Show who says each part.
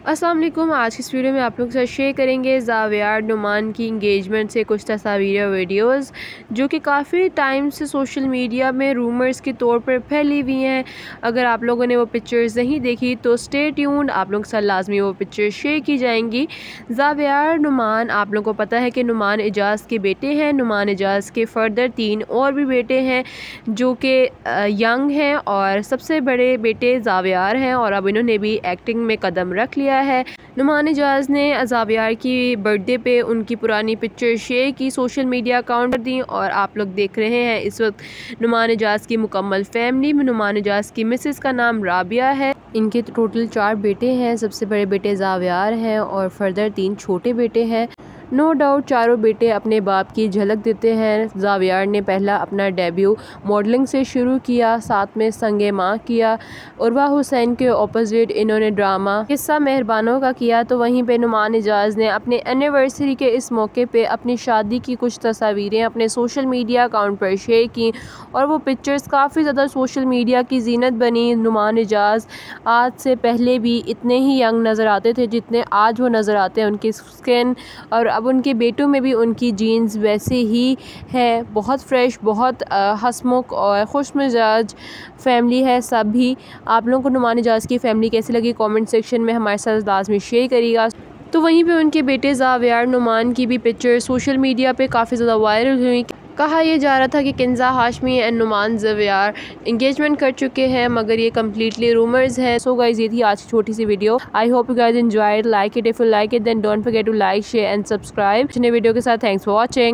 Speaker 1: अस्सलाम वालेकुम। आज की इस वीडियो में आप लोग के साथ शेयर करेंगे ज़ावियार नुमान की इंगेजमेंट से कुछ तस्वीरें वीडियोस जो कि काफ़ी टाइम से सोशल मीडिया में रूमर्स के तौर पर फैली हुई हैं। अगर आप लोगों ने वो पिक्चर्स नहीं देखी तो स्टे ट्यून्ड, आप लोगों के साथ लाजमी वो पिक्चर्स शेयर की जाएंगी। ज़ावियार नुमान, आप लोगों को पता है कि नुमान एजाज़ के बेटे हैं। नुमान एजाज़ के फर्दर 3 और भी बेटे हैं जो कि यंग हैं और सबसे बड़े बेटे ज़ावियार हैं और अब इन्होंने भी एक्टिंग में कदम रख लिया है। नुमान एजाज़ ने ज़ावियार की बर्थडे पे उनकी पुरानी पिक्चर शेयर की, सोशल मीडिया अकाउंट दी और आप लोग देख रहे हैं इस वक्त नुमान एजाज़ की मुकम्मल फैमिली में। नुमान एजाज़ की मिसेस का नाम राबिया है। इनके टोटल 4 बेटे हैं। सबसे बड़े बेटे ज़ावियार हैं और फर्दर 3 छोटे बेटे हैं। नो डाउट चारों बेटे अपने बाप की झलक देते हैं। ज़ावियार ने पहला अपना डेब्यू मॉडलिंग से शुरू किया, साथ में संगे माँ किया। उर्वा हुसैन के ऑपोजिट इन्होंने ड्रामा किस्सा मेहरबानों का किया। तो वहीं पे नुमान एजाज़ ने अपने एनिवर्सरी के इस मौके पे अपनी शादी की कुछ तस्वीरें अपने सोशल मीडिया अकाउंट पर शेयर की और वो पिक्चर्स काफ़ी ज़्यादा सोशल मीडिया की जीनत बनी। नुमान एजाज़ आज से पहले भी इतने ही यंग नज़र आते थे जितने आज वो नज़र आते हैं। उनकी स्किन और अब उनके बेटों में भी उनकी जीन्स वैसे ही है। बहुत फ्रेश, बहुत हंसमुख और खुश मिजाज फैमिली है सभी। आप लोगों को नुमान एजाज़ की फैमिली कैसी लगी कमेंट सेक्शन में हमारे साथ लाजमी शेयर करिएगा। तो वहीं पे उनके बेटे ज़ावियार नुमान की भी पिक्चर सोशल मीडिया पे काफ़ी ज़्यादा वायरल हुई। कहा यह जा रहा था कि किंजा हाशमी एंड नुमान ज़ावियार इंगेजमेंट कर चुके हैं, मगर ये कम्प्लीटली रूमर्स हैं। सो गाइस, ये थी आज की छोटी सी video. I hope you guys enjoyed, like it, if you like it then don't forget to like, share and subscribe. नए वीडियो के साथ थैंक्स फॉर वॉचिंग।